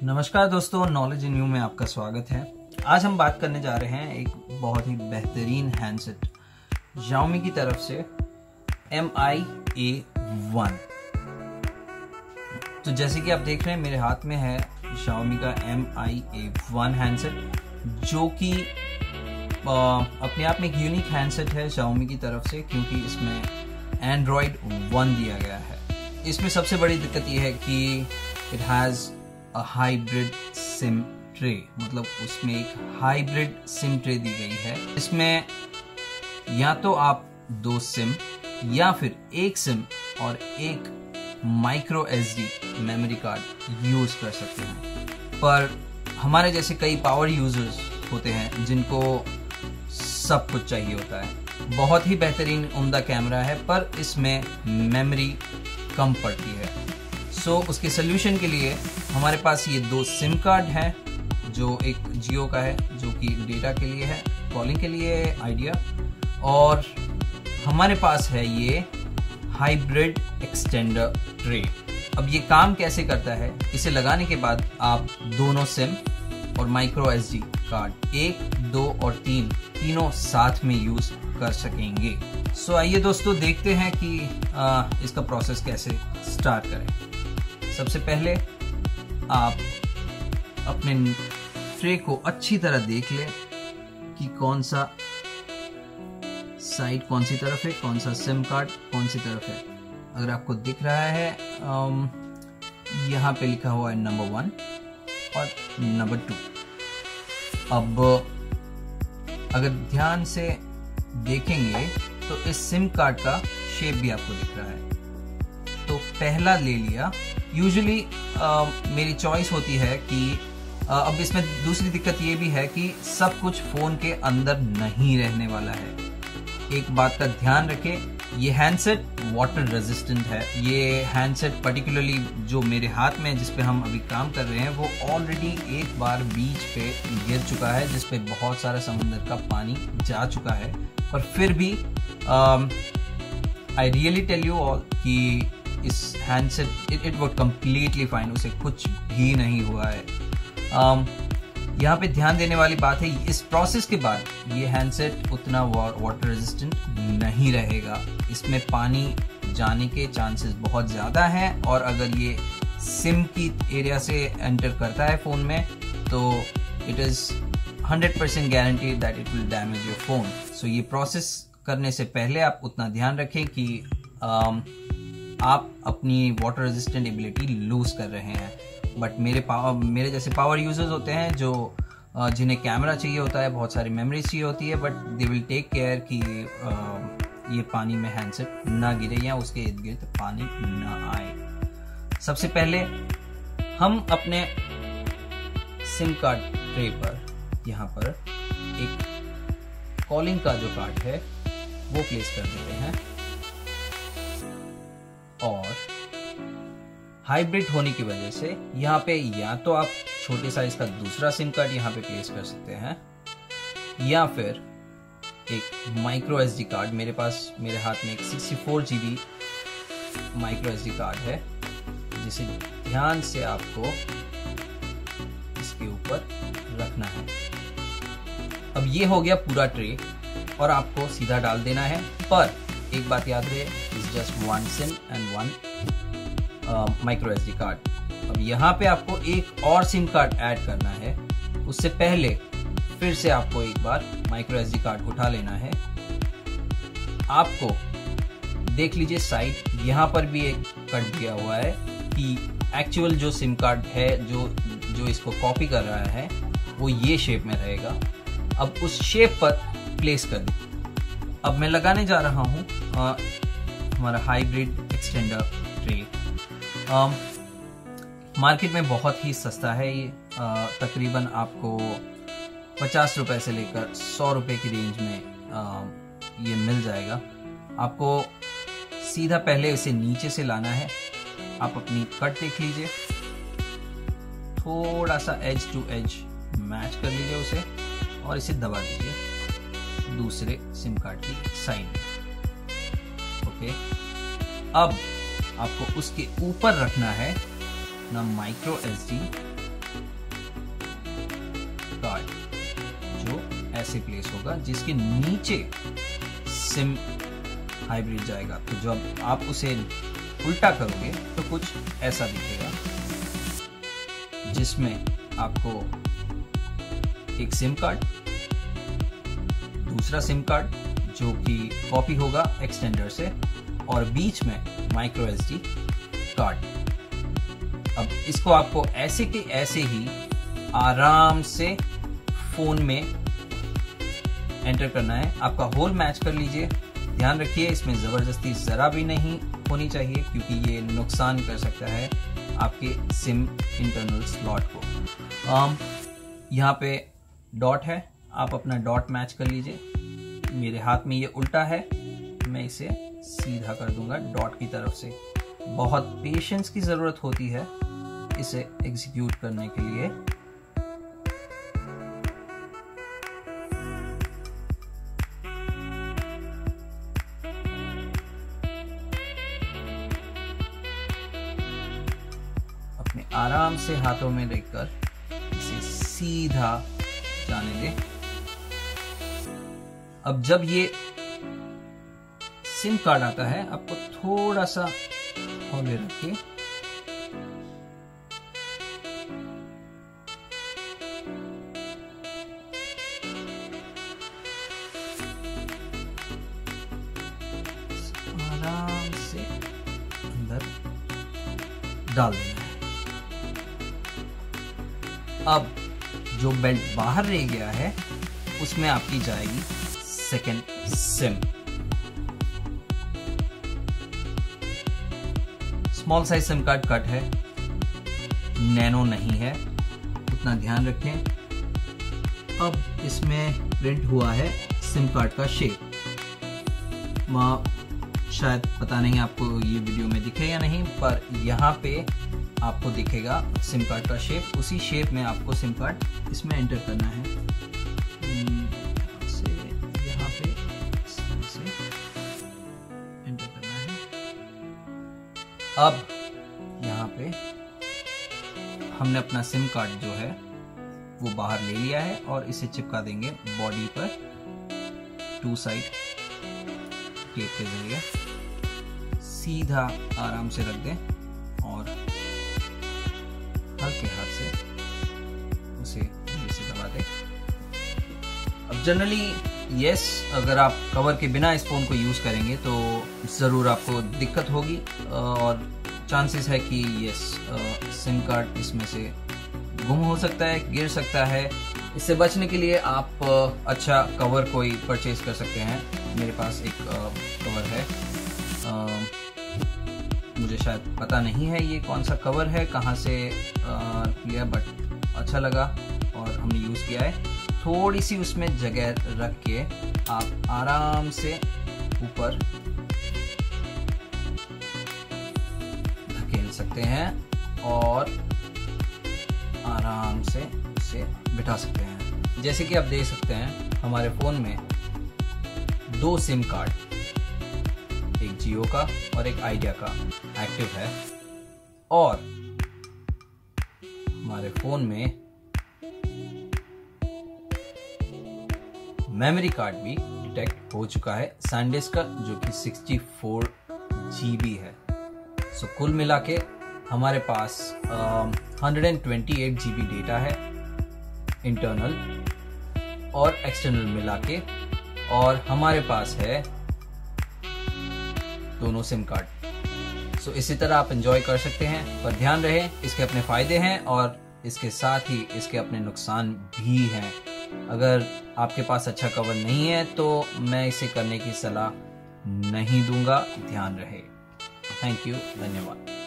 नमस्कार दोस्तों, knowledge in you में आपका स्वागत है। आज हम बात करने जा रहे हैं एक बहुत ही बेहतरीन हैंडसेट Xiaomi की तरफ से Mi A1। तो जैसे कि आप देख रहे हैं मेरे हाथ में है Xiaomi का Mi A1 हैंडसेट, जो कि अपने आप में एक यूनिक हैंडसेट है Xiaomi की तरफ से, क्योंकि इसमें Android 1 दिया गया है। इसमें सबसे बड़ी दिक्कत यह है कि it has hybrid SIM tray, मतलब उसमें एक हाइब्रिड सिम ट्रे दी गई है। इसमें या तो आप 2 सिम या फिर एक सिम और एक micro SD memory card use कर सकते हैं। पर हमारे जैसे कई पावर यूजर्स होते हैं जिनको सब कुछ चाहिए होता है। बहुत ही बेहतरीन उम्दा कैमरा है, पर इसमें मेमोरी कम पड़ती है। सो उसके सोल्यूशन के लिए हमारे पास ये 2 सिम कार्ड हैं, जो एक जियो का है जो कि डेटा के लिए है, कॉलिंग के लिए आइडिया, और हमारे पास है ये हाइब्रिड एक्सटेंडर ट्रे। अब ये काम कैसे करता है? इसे लगाने के बाद आप दोनों सिम और माइक्रो SD कार्ड 1, 2 और 3 तीनों साथ में यूज कर सकेंगे। सो आइए दोस्तों देखते हैं कि इसका प्रोसेस कैसे स्टार्ट करें। सबसे पहले आप अपने ट्रे को अच्छी तरह देख लें कि कौन सा साइड कौन सी तरफ है, कौन सा सिम कार्ड कौन सी तरफ है। अगर आपको दिख रहा है यहाँ पे लिखा हुआ है नंबर 1 और नंबर 2। अब अगर ध्यान से देखेंगे तो इस सिम कार्ड का शेप भी आपको दिख रहा है। तो पहला ले लिया। यूजुअली मेरी चॉइस होती है कि अब इसमें दूसरी दिक्कत ये भी है कि सब कुछ फोन के अंदर नहीं रहने वाला है। एक बात का ध्यान रखें, ये हैंडसेट वाटर रेजिस्टेंट है। ये हैंडसेट पर्टिकुलरली जो मेरे हाथ में जिस पे हम अभी काम कर रहे हैं, वो ऑलरेडी एक बार बीच पे गिर चुका है, जिस पे बहुत सारा समुद्र का पानी जा चुका है। पर फिर भी I really tell you all कि इस handset it work completely fine, उसे कुछ भी नहीं हुआ है। यहाँ पे ध्यान देने वाली बात है, इस प्रोसेस के बाद ये हैंडसेट उतना वाटर रेजिस्टेंट नहीं रहेगा। इसमें पानी जाने के चांसेस बहुत ज़्यादा हैं, और अगर ये सिम की एरिया से एंटर करता है फ़ोन में तो it is 100% guarantee that it will damage your phone. So ये प्रोसेस करने से पहले आप उतना ध्यान रखें कि आप अपनी वाटर रेजिस्टेंट एबिलिटी लूज कर रहे हैं। बट मेरे जैसे पावर यूजर्स होते हैं जो जिन्हें कैमरा चाहिए होता है, बहुत सारी मेमोरी चाहिए होती है, but they will take care कि ये पानी में हैंडसेट ना गिरे या उसके इर्द गिर्द पानी ना आए। सबसे पहले हम अपने सिम कार्ड ट्रे पर यहाँ पर एक कॉलिंग का जो कार्ड है वो प्लेस कर देते हैं, और हाइब्रिड होने की वजह से यहाँ पे या तो आप छोटे साइज का दूसरा सिम कार्ड यहाँ पे प्लेस कर सकते हैं, या फिर एक माइक्रो SD कार्ड। मेरे हाथ में एक 64 GB माइक्रो SD कार्ड है, जिसे ध्यान से आपको इसके ऊपर रखना है। अब ये हो गया पूरा ट्रे, और आपको सीधा डाल देना है। पर एक बात याद रहे, it's just 1 SIM and 1 micro SD card. अब यहाँ पे आपको एक और सिम कार्ड ऐड करना है। उससे पहले फिर से आपको एक बार माइक्रो SD कार्ड उठा लेना है। आपको देख लीजिए साइड, यहाँ पर भी एक कट दिया हुआ है कि एक्चुअल जो सिम कार्ड है जो इसको कॉपी कर रहा है वो ये शेप में रहेगा। अब उस शेप पर प्लेस कर दीजिए। अब मैं लगाने जा रहा हूँ हमारा हाइब्रिड एक्सटेंडर ट्रे। मार्केट में बहुत ही सस्ता है ये, तकरीबन आपको 50 रुपए से लेकर 100 रुपए की रेंज में ये मिल जाएगा। आपको सीधा पहले इसे नीचे से लाना है। आप अपनी कट देख लीजिए, थोड़ा सा एज टू एज मैच कर लीजिए उसे, और इसे दबा दीजिए दूसरे सिम कार्ड की साइड में। ओके, अब आपको उसके ऊपर रखना है अपना माइक्रो SD कार्ड जो ऐसे प्लेस होगा, जिसके नीचे सिम हाइब्रिड जाएगा। तो जब आप उसे उल्टा करोगे तो कुछ ऐसा दिखेगा, जिसमें आपको एक सिम कार्ड, दूसरा सिम कार्ड जो कि कॉपी होगा एक्सटेंडर से, और बीच में माइक्रो एसडी कार्ड। अब इसको आपको ऐसे के ऐसे ही आराम से फोन में एंटर करना है। आपका होल मैच कर लीजिए। ध्यान रखिए इसमें जबरदस्ती जरा भी नहीं होनी चाहिए, क्योंकि ये नुकसान कर सकता है आपके सिम इंटरनल स्लॉट को। यहाँ पे डॉट है, आप अपना डॉट मैच कर लीजिए। मेरे हाथ में ये उल्टा है, मैं इसे सीधा कर दूंगा डॉट की तरफ से। बहुत पेशेंस की जरूरत होती है इसे एग्जीक्यूट करने के लिए। अपने आराम से हाथों में लेकर इसे सीधा जाने दें। अब जब ये सिम कार्ड आता है, आपको थोड़ा सा हौले रख के आराम से अंदर डाल देना है। अब जो बेल्ट बाहर रह गया है उसमें आपकी जाएगी second SIM. Small size SIM card cut है, नैनो नहीं है, उतना ध्यान रखें। अब इसमें प्रिंट हुआ है सिम कार्ड का शेप। शायद पता नहीं आपको ये वीडियो में दिखे या नहीं, पर यहाँ पे आपको दिखेगा सिम कार्ड का शेप। उसी शेप में आपको सिम कार्ड इसमें एंटर करना है। यहाँ पे एंटर करना है। अब यहाँ पे हमने अपना सिम कार्ड जो है वो बाहर ले लिया है और इसे चिपका देंगे बॉडी पर 2 साइड टेप के जरिए। सीधा आराम से रख दें और हल्के हाथ से उसे दबा दें। अब जनरली यस, अगर आप कवर के बिना इस फोन को यूज करेंगे तो जरूर आपको दिक्कत होगी और चांसेस है कि यस सिम कार्ड इसमें से गुम हो सकता है, गिर सकता है। इससे बचने के लिए आप अच्छा कवर कोई परचेज कर सकते हैं। मेरे पास एक कवर है, मुझे शायद पता नहीं है ये कौन सा कवर है, कहाँ से लिया, बट अच्छा लगा और हमने यूज़ किया है। थोड़ी सी उसमें जगह रख के आप आराम से ऊपर धकेल सकते हैं और आराम से इसे बिठा सकते हैं। जैसे कि आप देख सकते हैं हमारे फ़ोन में 2 सिम कार्ड, एक जियो का और एक आइडिया का एक्टिव है, और हमारे फ़ोन में मेमोरी कार्ड भी डिटेक्ट हो चुका है सैनडिस्क का, जो कि 64 GB है। सो कुल मिला के हमारे पास 128 GB डेटा है इंटरनल और एक्सटर्नल मिला के, और हमारे पास है दोनों सिम कार्ड। सो इसी तरह आप एंजॉय कर सकते हैं, पर ध्यान रहे इसके अपने फायदे हैं और इसके साथ ही इसके अपने नुकसान भी हैं। अगर आपके पास अच्छा कवर नहीं है तो मैं इसे करने की सलाह नहीं दूंगा। ध्यान रहे। थैंक यू, धन्यवाद।